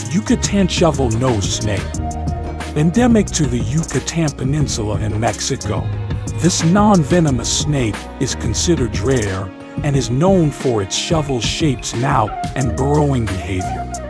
Yucatan shovel-nosed snake. Endemic to the Yucatan Peninsula in Mexico, this non-venomous snake is considered rare and is known for its shovel-shaped snout and burrowing behavior.